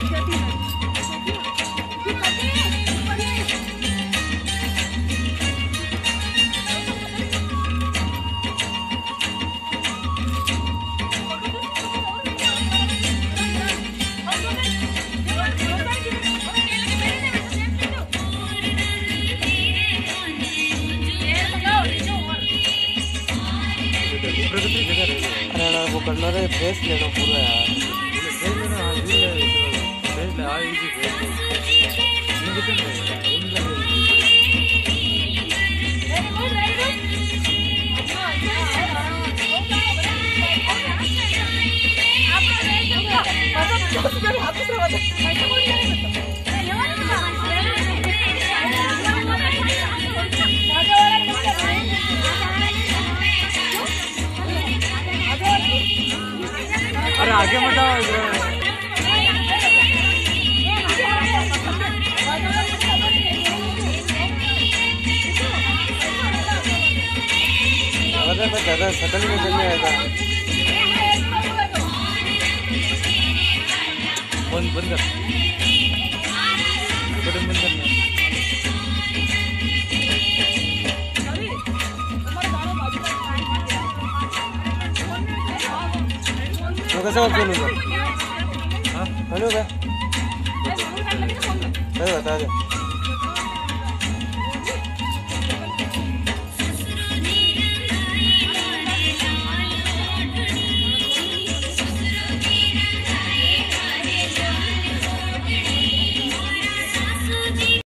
अरे वो करना रे ड्रेस लेना पूरा यार अरे आगे मत आओ अरे मैं ज़्यादा सकल में चलने आएगा बंद कर बटन बंद करना कैसे और चलूँगा हाँ हेलो बता दे